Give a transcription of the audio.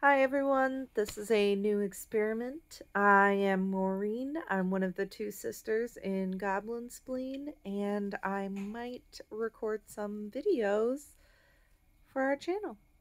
Hi everyone, this is a new experiment. I am Maureen. I'm one of the two sisters in Goblin Spleen, and I might record some videos for our channel.